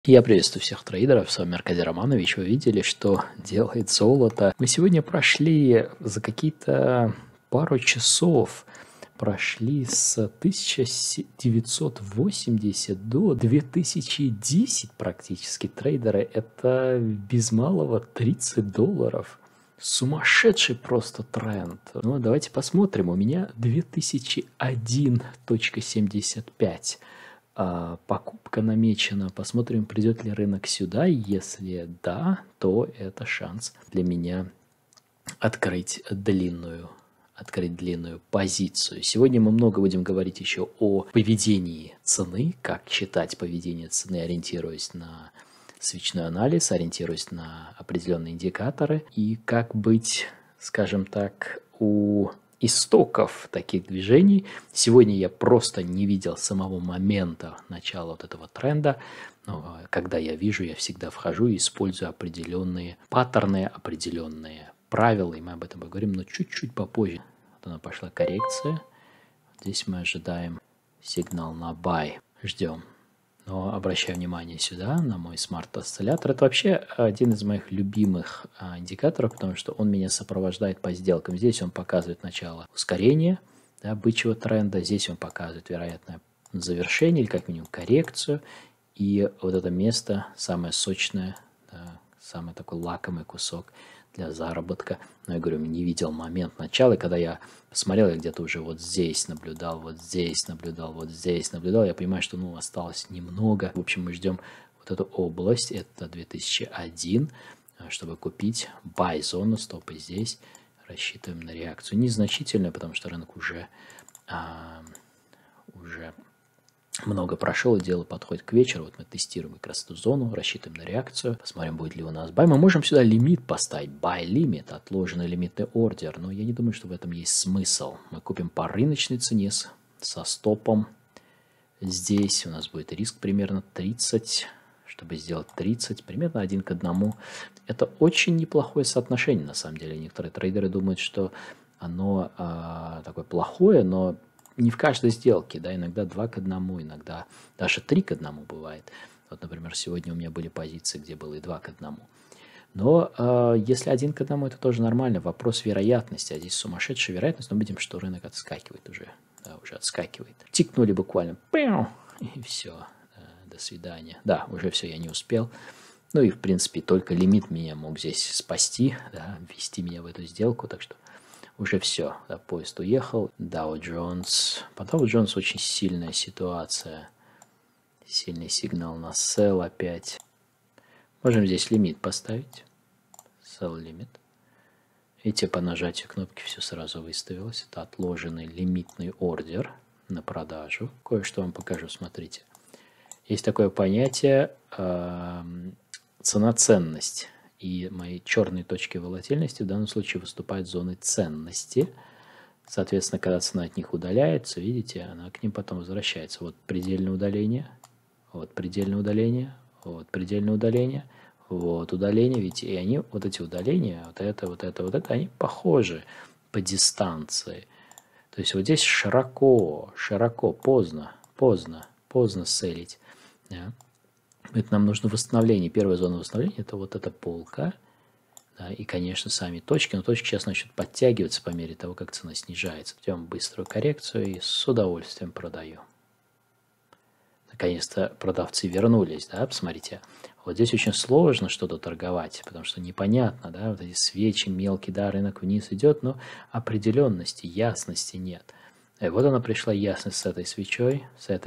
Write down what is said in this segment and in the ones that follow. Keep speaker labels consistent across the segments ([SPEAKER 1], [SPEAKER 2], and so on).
[SPEAKER 1] Я приветствую всех трейдеров, с вами Аркадий Романович. Вы видели, что делает золото. Мы сегодня прошли за какие-то пару часов, прошли с 1980 до 2010 практически. Трейдеры, это без малого $30. Сумасшедший просто тренд. Ну, давайте посмотрим. У меня 2001.75. Покупка намечена. Посмотрим, придет ли рынок сюда. Если да, то это шанс для меня открыть длинную позицию. Сегодня мы много будем говорить еще о поведении цены, как считать поведение цены, ориентируясь на свечной анализ, ориентируясь на определенные индикаторы, и как быть, скажем так, у истоков таких движений. Сегодня я просто не видел самого момента начала вот этого тренда. Но когда я вижу, я всегда вхожу и использую определенные паттерны, определенные правила, и мы об этом поговорим, но чуть-чуть попозже. Вот она пошла коррекция. Здесь мы ожидаем сигнал на buy. Ждем. Но обращаю внимание сюда, на мой смарт-осциллятор. Это вообще один из моих любимых индикаторов, потому что он меня сопровождает по сделкам. Здесь он показывает начало ускорения, да, бычьего тренда. Здесь он показывает вероятное завершение или как минимум коррекцию. И вот это место самое сочное, да, самый такой лакомый кусок для заработка. Но я говорю, не видел момент начала, и когда я посмотрел, я где-то уже вот здесь наблюдал, вот здесь наблюдал, вот здесь наблюдал, я понимаю, что осталось немного. В общем, мы ждем вот эту область, это 2001, чтобы купить buy-зону, стопы здесь, рассчитываем на реакцию. Незначительную, потому что рынок уже много прошел, и дело подходит к вечеру. Вот мы тестируем как раз эту зону, рассчитываем на реакцию. Посмотрим, будет ли у нас buy. Мы можем сюда лимит поставить. Buy limit, отложенный лимитный ордер. Но я не думаю, что в этом есть смысл. Мы купим по рыночной цене со стопом. Здесь у нас будет риск примерно 30. Чтобы сделать 30, примерно 1 к 1. Это очень неплохое соотношение, на самом деле. Некоторые трейдеры думают, что оно такое плохое, но не в каждой сделке, да, иногда 2 к 1, иногда даже 3 к 1 бывает. Вот, например, сегодня у меня были позиции, где было и 2 к 1. Но если 1 к 1, это тоже нормально. Вопрос вероятности, а здесь сумасшедшая вероятность, но видим, что рынок отскакивает уже, да, уже отскакивает. Тикнули буквально, и все, до свидания. Да, уже все, я не успел. Ну и, в принципе, только лимит меня мог здесь спасти, да, ввести меня в эту сделку, так что уже все, да, поезд уехал. Dow Jones. По Dow Jones очень сильная ситуация. Сильный сигнал на sell опять. Можем здесь лимит поставить. Sell лимит. Видите, по нажатию кнопки все сразу выставилось. Это отложенный лимитный ордер на продажу. Кое-что вам покажу, смотрите. Есть такое понятие цена-ценность. И мои черные точки волатильности в данном случае выступают зоной ценности. Соответственно, когда цена от них удаляется, видите, она к ним потом возвращается. Вот предельное удаление, вот предельное удаление, вот предельное удаление, вот удаление, видите, и они, вот эти удаления, вот это, они похожи по дистанции. То есть вот здесь широко, поздно селить. Да. Это нам нужно восстановление. Первая зона восстановления – это вот эта полка. Да, и, конечно, сами точки. Но точки сейчас начнут подтягиваться по мере того, как цена снижается. Идем быструю коррекцию и с удовольствием продаю. Наконец-то продавцы вернулись. Да, посмотрите. Вот здесь очень сложно что-то торговать, потому что непонятно. Да, вот эти свечи мелкие, да, рынок вниз идет, но определенности, ясности нет. И вот она пришла ясность с этой свечой,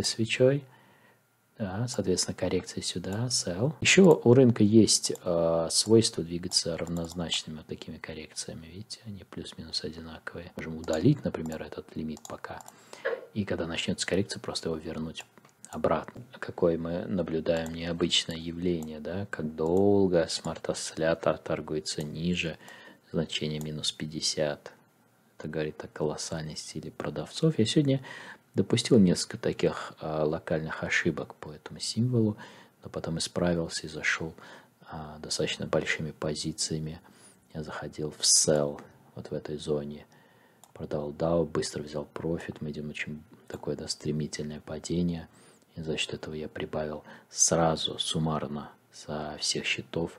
[SPEAKER 1] Да, соответственно, коррекция сюда, sell. Еще у рынка есть свойство двигаться равнозначными вот такими коррекциями. Видите, они плюс-минус одинаковые. Можем удалить, например, этот лимит пока. И когда начнется коррекция, просто его вернуть обратно. Какое мы наблюдаем необычное явление, да, как долго смарт-осциллятор торгуется ниже значения минус 50. Это говорит о колоссальной силе продавцов. Я сегодня допустил несколько таких локальных ошибок по этому символу, но потом исправился и зашел достаточно большими позициями. Я заходил в sell вот в этой зоне, продал Dow, быстро взял профит. Мы идем очень такое, да, стремительное падение. И за счет этого я прибавил сразу суммарно со всех счетов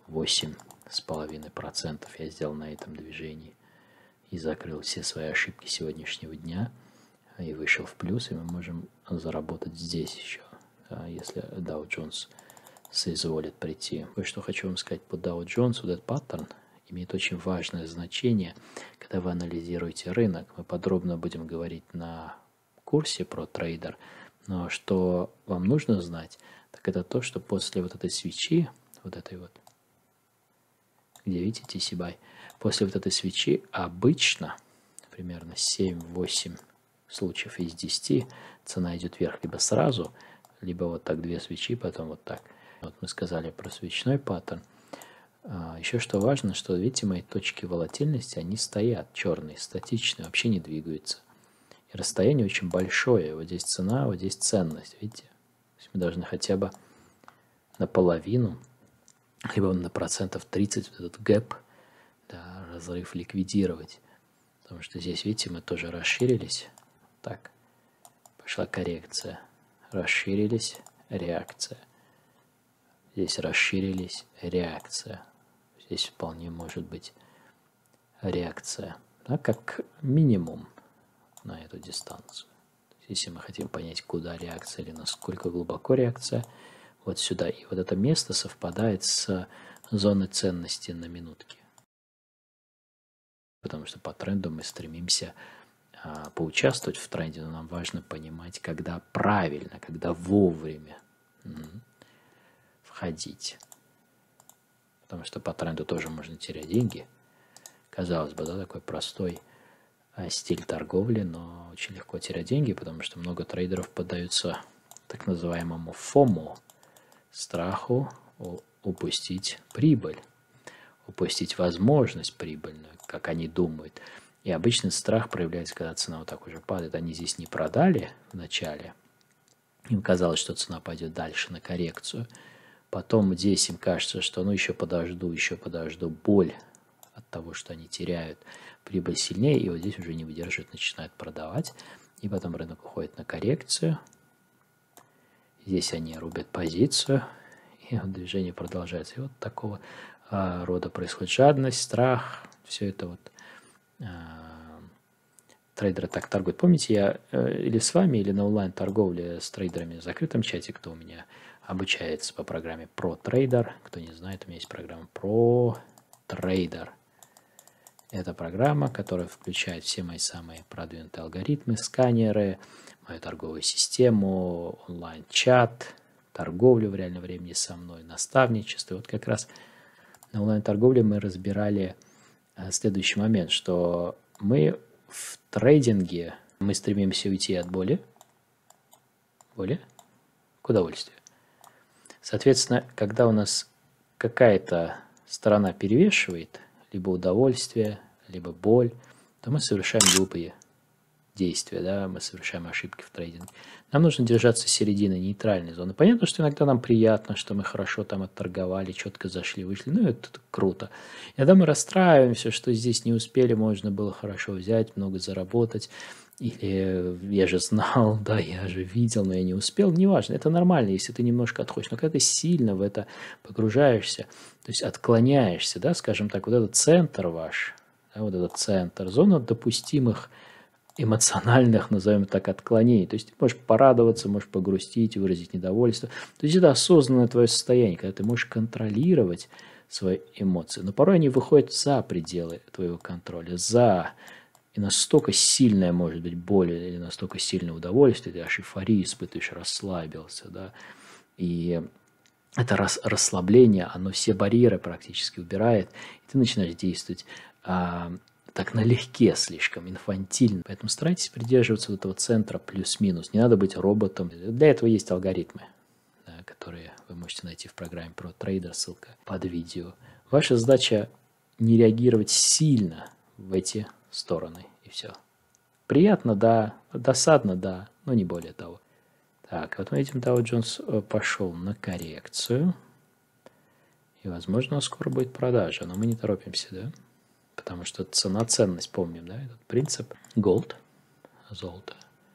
[SPEAKER 1] 8,5% я сделал на этом движении. И закрыл все свои ошибки сегодняшнего дня. И вышел в плюс, и мы можем заработать здесь еще, если Dow Jones соизволит прийти. Кое-что хочу вам сказать по Dow Jones. Вот этот паттерн имеет очень важное значение, когда вы анализируете рынок. Мы подробно будем говорить на курсе про трейдер. Но что вам нужно знать, так это то, что после вот этой свечи, вот этой вот, где видите TC Buy, после вот этой свечи обычно примерно 7-8 случаев из 10 цена идет вверх либо сразу, либо вот так две свечи, потом вот так. Вот мы сказали про свечной паттерн. Еще что важно, что видите, мои точки волатильности, они стоят черные, статичные, вообще не двигаются. И расстояние очень большое. Вот здесь цена, вот здесь ценность, видите? То есть мы должны хотя бы наполовину, либо на процентов 30 вот этот гэп, да, разрыв ликвидировать. Потому что здесь, видите, мы тоже расширились. Так, пошла коррекция. Расширились, реакция. Здесь расширились, реакция. Здесь вполне может быть реакция, да, как минимум на эту дистанцию. Если мы хотим понять, куда реакция или насколько глубоко реакция, вот сюда. И вот это место совпадает с зоной ценности на минутке. Потому что по тренду мы стремимся поучаствовать в тренде, но нам важно понимать, когда правильно, когда вовремя входить. Потому что по тренду тоже можно терять деньги. Казалось бы, да, такой простой стиль торговли, но очень легко терять деньги, потому что много трейдеров поддаются так называемому FOMO, страху упустить прибыль, упустить возможность прибыльную, как они думают. И обычно страх проявляется, когда цена вот так уже падает. Они здесь не продали в начале, им казалось, что цена пойдет дальше на коррекцию. Потом здесь им кажется, что ну еще подожду, боль от того, что они теряют, прибыль сильнее, и вот здесь уже не выдерживает, начинают продавать. И потом рынок уходит на коррекцию. Здесь они рубят позицию, и вот движение продолжается. И вот такого рода происходит жадность, страх, все это вот трейдеры так торгуют. Помните, я или с вами, или на онлайн-торговле с трейдерами в закрытом чате, кто у меня обучается по программе ProTrader. Кто не знает, у меня есть программа ProTrader. Это программа, которая включает все мои самые продвинутые алгоритмы, сканеры, мою торговую систему, онлайн-чат, торговлю в реальном времени со мной, наставничество. И вот как раз на онлайн-торговле мы разбирали следующий момент, что мы в трейдинге мы стремимся уйти от боли к удовольствию. Соответственно, когда у нас какая-то сторона перевешивает, либо удовольствие, либо боль, то мы совершаем глупые действия, да, мы совершаем ошибки в трейдинге. Нам нужно держаться середины, нейтральной зоны. Понятно, что иногда нам приятно, что мы хорошо там отторговали, четко зашли, вышли, ну это круто. Иногда мы расстраиваемся, что здесь не успели, можно было хорошо взять, много заработать, или я же знал, да, я же видел, но я не успел. Неважно, это нормально, если ты немножко отходишь. Но когда ты сильно в это погружаешься, то есть отклоняешься, да, скажем так, вот этот центр ваш, да, вот этот центр, зона допустимых эмоциональных, назовем так, отклонений. То есть ты можешь порадоваться, можешь погрустить, выразить недовольство. То есть это осознанное твое состояние, когда ты можешь контролировать свои эмоции. Но порой они выходят за пределы твоего контроля, и настолько сильная может быть боль или настолько сильное удовольствие, ты аж эйфорию испытываешь, расслабился, да, и это расслабление, оно все барьеры практически убирает, и ты начинаешь действовать так налегке слишком, инфантильно. Поэтому старайтесь придерживаться вот этого центра плюс-минус. Не надо быть роботом. Для этого есть алгоритмы, да, которые вы можете найти в программе ProTrader, ссылка под видео. Ваша задача не реагировать сильно в эти стороны, и все. Приятно, да, досадно, да, но не более того. Так, вот мы видим, Dow Jones пошел на коррекцию, и, возможно, скоро будет продажа, но мы не торопимся, да? Потому что цена-ценность, помним, да, этот принцип. Gold, золото,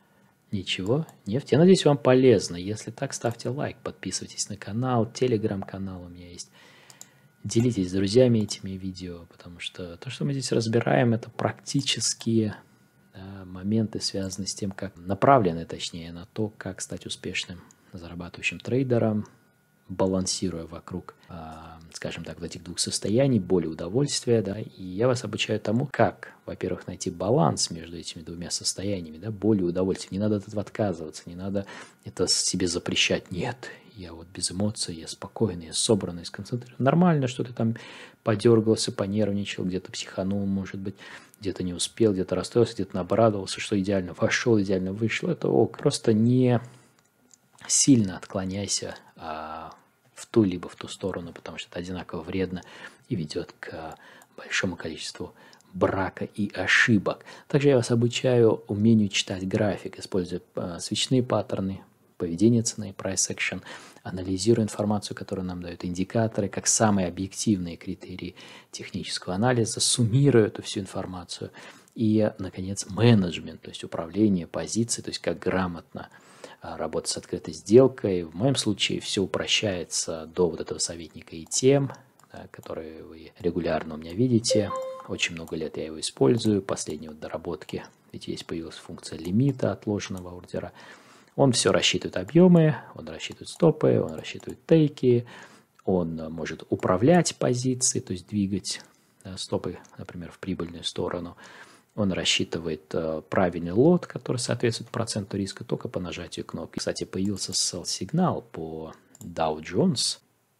[SPEAKER 1] Ничего, нефть. Я надеюсь, вам полезно. Если так, ставьте лайк, подписывайтесь на канал, телеграм-канал у меня есть. Делитесь с друзьями этими видео, потому что то, что мы здесь разбираем, это практические моменты, связанные с тем, как направлены, точнее, на то, как стать успешным зарабатывающим трейдером, балансируя вокруг, скажем так, вот этих двух состояний, боли и удовольствия, да, и я вас обучаю тому, как, во-первых, найти баланс между этими двумя состояниями, да, боли и удовольствия. Не надо от этого отказываться, не надо это себе запрещать. Нет, я вот без эмоций, я спокойный, я собранный, сконцентрированный. Нормально, что ты там подергался, понервничал, где-то психанул, может быть, где-то не успел, где-то расстроился, где-то обрадовался, что идеально вошел, идеально вышел. Это ок. Просто не сильно отклоняйся в ту либо в ту сторону, потому что это одинаково вредно и ведет к большому количеству брака и ошибок. Также я вас обучаю умению читать график, используя свечные паттерны, поведение цены, price action, анализируя информацию, которую нам дают индикаторы, как самые объективные критерии технического анализа, суммируя эту всю информацию. И, наконец, менеджмент, то есть управление позицией, то есть как грамотно работать с открытой сделкой. В моем случае все упрощается до вот этого советника и тем, да, которые вы регулярно у меня видите. Очень много лет я его использую. Последние вот доработки, ведь здесь появилась функция лимита отложенного ордера. Он все рассчитывает объемы, он рассчитывает стопы, он рассчитывает тейки, он может управлять позицией, то есть двигать стопы, например, в прибыльную сторону. Он рассчитывает правильный лот, который соответствует проценту риска только по нажатию кнопки. Кстати, появился sell-сигнал по Dow Jones,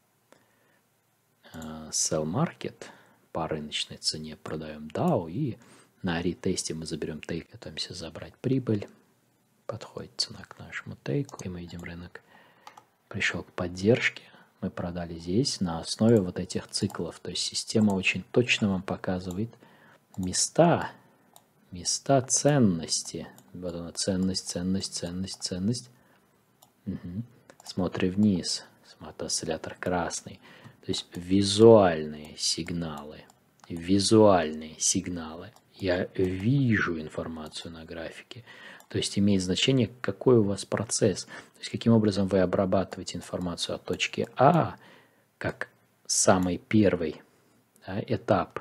[SPEAKER 1] sell market, по рыночной цене продаем Dow, и на ретесте мы заберем тейк, готовимся забрать прибыль. Подходит цена к нашему тейку, и мы видим, рынок пришел к поддержке. Мы продали здесь на основе вот этих циклов. То есть система очень точно вам показывает места ценности. Вот она, ценность, ценность, ценность, ценность. Угу. Смотрим вниз. Смотри, осциллятор красный. То есть визуальные сигналы. Визуальные сигналы. Я вижу информацию на графике. То есть имеет значение, какой у вас процесс. То есть каким образом вы обрабатываете информацию от точки А, как самый первый, да, этап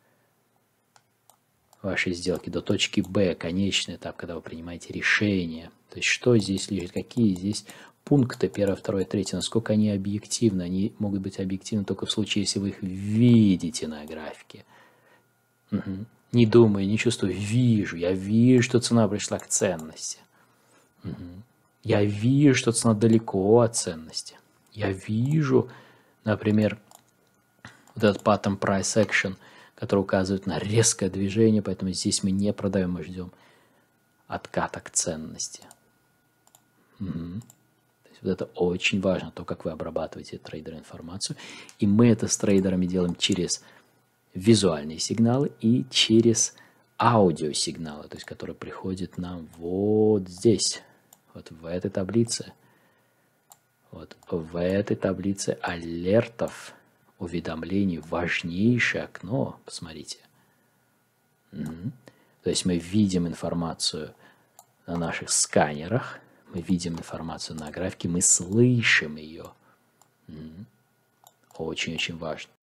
[SPEAKER 1] вашей сделки, до точки Б, конечный этап, когда вы принимаете решение. То есть что здесь лежит, какие здесь пункты, первое, второе, третье, насколько они объективны. Они могут быть объективны только в случае, если вы их видите на графике. Угу. Не думаю, не чувствую, вижу. Я вижу, что цена пришла к ценности. Угу. Я вижу, что цена далеко от ценности. Я вижу, например, вот этот паттерн price action, который указывает на резкое движение, поэтому здесь мы не продаем, мы ждем отката к ценности. Угу. То есть вот это очень важно, то, как вы обрабатываете трейдер информацию. И мы это с трейдерами делаем через визуальные сигналы и через аудиосигналы, то есть которые приходят нам вот здесь, вот в этой таблице. Вот в этой таблице алертов, уведомлений, важнейшее окно, посмотрите. Угу. То есть мы видим информацию на наших сканерах, мы видим информацию на графике, мы слышим ее. Угу. Очень-очень важно.